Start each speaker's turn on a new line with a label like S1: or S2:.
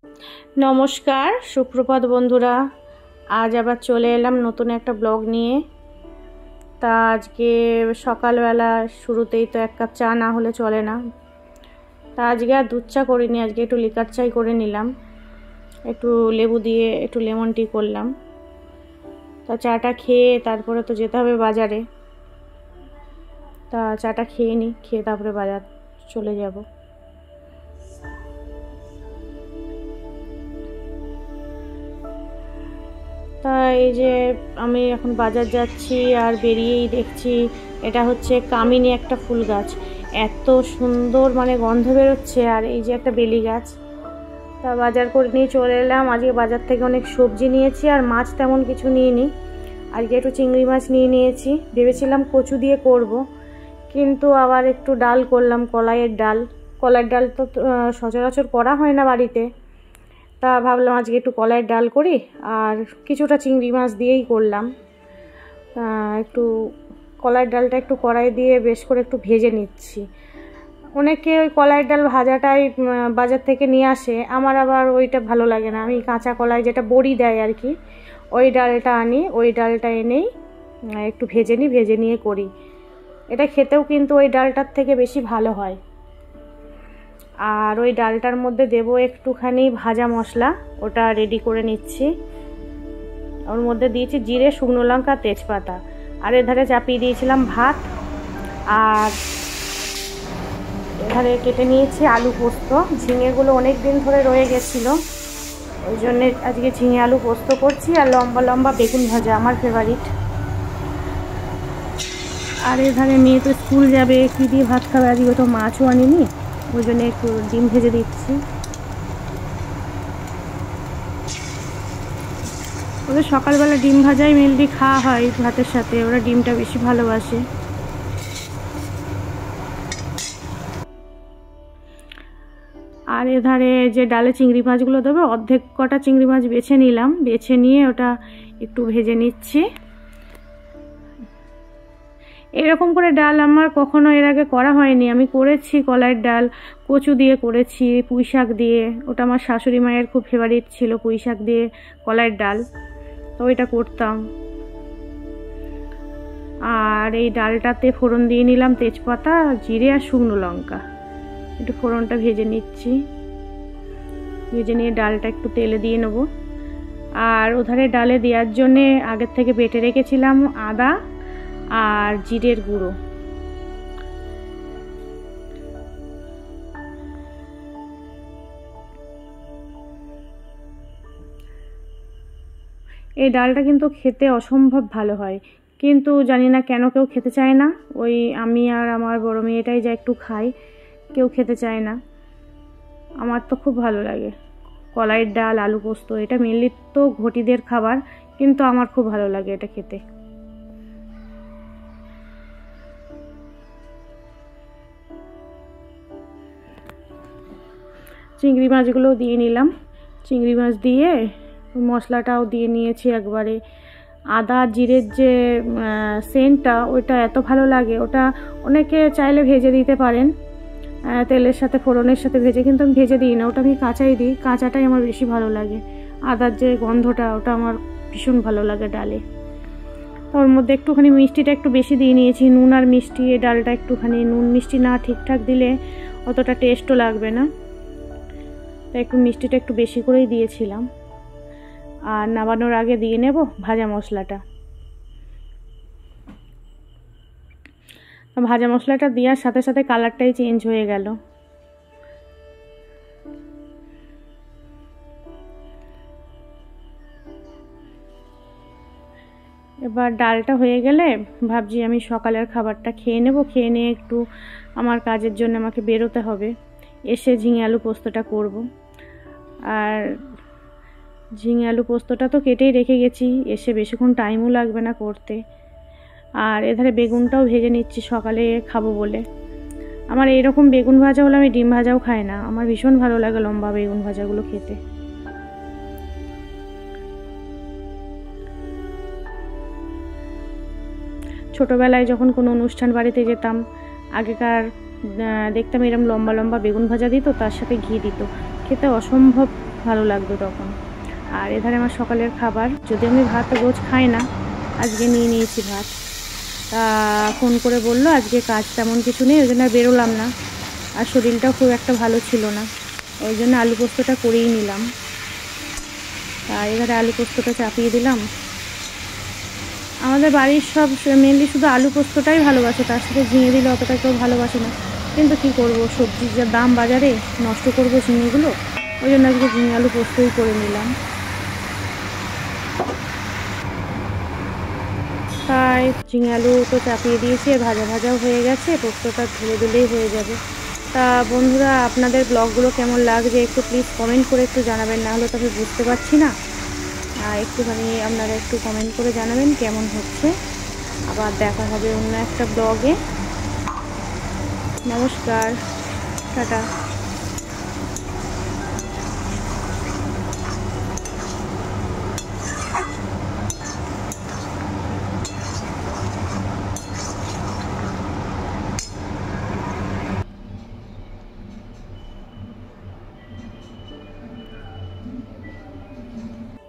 S1: নমস্কার, সুপ্রভাত বন্ধুরা। আজ আবার চলে এলাম নতুন একটা ব্লগ নিয়ে। তা আজকে সকালবেলা শুরুতেই তো এক কাপ চা না হলে চলে না। তা আজকে আর দুধ চা করিনি, আজকে একটু লিকার চাই করে নিলাম, একটু লেবু দিয়ে একটু লেমন টি করলাম। তা চাটা খেয়ে তারপরে তো যেতে হবে বাজারে। তা চাটা খেয়ে নিই, খেয়ে তারপরে বাজার চলে যাব। তা এই যে আমি এখন বাজার যাচ্ছি আর বেরিয়েই দেখছি এটা হচ্ছে কামিনী একটা ফুল গাছ। এত সুন্দর মানে গন্ধ বেরোচ্ছে। আর এই যে একটা বেলি গাছ। তা বাজার করে নিয়ে চলে এলাম। আজকে বাজার থেকে অনেক সবজি নিয়েছি আর মাছ তেমন কিছু নিইনি। আজকে একটু চিংড়ি মাছ নিয়ে নিয়েছি। ভেবেছিলাম কচু দিয়ে করব, কিন্তু আবার একটু ডাল করলাম, কলাইয়ের ডাল। কলাইয়ের ডাল তো সচরাচর করা হয় না বাড়িতে। তা ভাবলাম আজকে একটু কলাইয়ের ডাল করি, আর কিছুটা চিংড়ি মাছ দিয়েই করলাম। একটু কলাইয়ের ডালটা একটু কড়াই দিয়ে বেশ করে একটু ভেজে নিচ্ছি। অনেকে ওই কলাইয়ের ডাল ভাজাটাই বাজার থেকে নিয়ে আসে, আমার আবার ওইটা ভালো লাগে না। আমি কাঁচা কলাই, যেটা বড়ি দেয় আর কি, ওই ডালটা আনি। ওই ডালটা এনেই একটু ভেজে নিই, ভেজে নিয়ে করি। এটা খেতেও কিন্তু ওই ডালটার থেকে বেশি ভালো হয়। আর ওই ডালটার মধ্যে দেব একটুখানি ভাজা মশলা, ওটা রেডি করে নিচ্ছি। ওর মধ্যে দিয়েছি জিরে, শুকনো লঙ্কা, তেজপাতা। আর এধারে চাপিয়ে দিয়েছিলাম ভাত। আর এধারে কেটে নিয়েছি আলু পোস্ত। ঝিঙেগুলো অনেক দিন ধরে রয়ে গেছিলো, ওই জন্যে আজকে ঝিঙে আলু পোস্ত করছি। আর লম্বা লম্বা বেগুন ভাজা, আমার ফেভারিট। আর এধারে মেয়ে তো স্কুল যাবে, কী দিয়ে ভাত খাবে? আজকে তো মাছও আনিনি, ওই জন্য একটু ডিম ভেজে দিচ্ছি। ওদের সকালবেলা ডিম ভাজাই মেনলি খাওয়া হয় ভাতের সাথে, ওরা ডিমটা বেশি ভালোবাসে। আর এধারে যে ডালে চিংড়ি মাছগুলো দেবে, অর্ধেক কটা চিংড়ি মাছ বেছে নিলাম, বেছে নিয়ে ওটা একটু ভেজে নিচ্ছি। এরকম করে ডাল আমার কখনো এর আগে করা হয়নি। আমি করেছি কলাইয়ের ডাল, কচু দিয়ে করেছি, পুঁই শাক দিয়ে। ওটা আমার শাশুড়ি মায়ের খুব ফেভারিট ছিল, পুঁই শাক দিয়ে কলাইয়ের ডাল, তো ওইটা করতাম। আর এই ডালটাতে ফোড়ন দিয়ে নিলাম তেজপাতা, জিরে আর শুকনো লঙ্কা। একটু ফোড়নটা ভেজে নিচ্ছি, ভেজে নিয়ে ডালটা একটু তেলে দিয়ে নেব। আর ওধারে ডালে দেওয়ার জন্যে আগের থেকে বেটে রেখেছিলাম আদা আর জিরের গুঁড়ো। এই ডালটা কিন্তু খেতে অসম্ভব ভালো হয়, কিন্তু জানি না কেন কেউ খেতে চায় না। ওই আমি আর আমার বড় মেয়েটাই যা একটু খাই, কেউ খেতে চায় না। আমার তো খুব ভালো লাগে কলাইয়ের ডাল, আলু পোস্ত। এটা মেনলি তো ঘটিদের খাবার, কিন্তু আমার খুব ভালো লাগে এটা খেতে। চিংড়ি মাছগুলোও দিয়ে নিলাম। চিংড়ি মাছ দিয়ে মশলাটাও দিয়ে নিয়েছি একবারে। আদা জিরের যে সেন্টটা, ওইটা এত ভালো লাগে। ওটা অনেকে চাইলে ভেজে দিতে পারেন, তেলের সাথে ফোড়নের সাথে ভেজে, কিন্তু আমি ভেজে দিই না, ওটা আমি কাঁচাই দিই। কাঁচাটাই আমার বেশি ভালো লাগে। আদার যে গন্ধটা, ওটা আমার ভীষণ ভালো লাগে ডালে। ওর মধ্যে একটুখানি মিষ্টিটা একটু বেশি দিয়ে নিয়েছি, নুন আর মিষ্টি। এই ডালটা একটুখানি নুন মিষ্টি না ঠিকঠাক দিলে অতটা টেস্টও লাগবে না, তাই একটু মিষ্টিটা একটু বেশি করেই দিয়েছিলাম। আর নামানোর আগে দিয়ে নেব ভাজা মশলাটা। ভাজা মশলাটা দেওয়ার সাথে সাথে কালারটাই চেঞ্জ হয়ে গেল। এবার ডালটা হয়ে গেলে ভাবছি আমি সকালের খাবারটা খেয়ে নেব। খেয়ে নিয়ে একটু আমার কাজের জন্য আমাকে বেরোতে হবে, এসে ঝিঙে আলু পোস্তটা করব। আর ঝিঙে আলু পোস্তটা তো কেটেই রেখে গেছি, এসে বেশিক্ষণ টাইমও লাগবে না করতে। আর এধারে বেগুনটাও ভেজে নিচ্ছি, সকালে খাবো বলে। আমার এইরকম বেগুন ভাজা হলে আমি ডিম ভাজাও খাই না, আমার ভীষণ ভালো লাগে লম্বা বেগুন ভাজাগুলো খেতে। ছোটোবেলায় যখন কোনো অনুষ্ঠান বাড়িতে যেতাম, আগেকার দেখতাম এরকম লম্বা লম্বা বেগুন ভাজা দিত, তার সাথে ঘি দিত, খেতে অসম্ভব ভালো লাগতো তখন। আর এধারে আমার সকালের খাবার, যদি আমি ভাত রোজ খাই না, আজকে নিয়ে নিয়েছি ভাত। তা ফোন করে বললো আজকে কাজ তেমন কিছু নেই, ওই জন্য আর বেরোলাম না। আর শরীরটাও খুব একটা ভালো ছিল না, ওই জন্য আলু পোস্তটা করেই নিলাম। আর এবারে আলু পোস্তটা চাপিয়ে দিলাম। আমাদের বাড়ির সব মেনলি শুধু আলু পোস্তটাই ভালোবাসে, তার সাথে ঝিঙে দিলে অতটা কেউ ভালোবাসে না। কিন্তু কী করব, সবজির যা দাম বাজারে, নষ্ট করব ঝিঙেগুলো, ওই জন্য আজকে ঝিঙে আলু পোস্তই করে নিলাম। তাই ঝিঙে আলু তো চাপিয়ে দিয়েছি, ভাজা ভাজাও হয়ে গেছে, পোস্তটা ঢেলে দিলেই হয়ে যাবে। তা বন্ধুরা, আপনাদের ব্লগগুলো কেমন লাগছে একটু প্লিজ কমেন্ট করে একটু জানাবেন, না হলে তো আমি বুঝতে পারছি না। একটুখানি আপনারা একটু কমেন্ট করে জানাবেন কেমন হচ্ছে। আবার দেখা হবে অন্য একটা ব্লগে। নমস্কার, টাটা।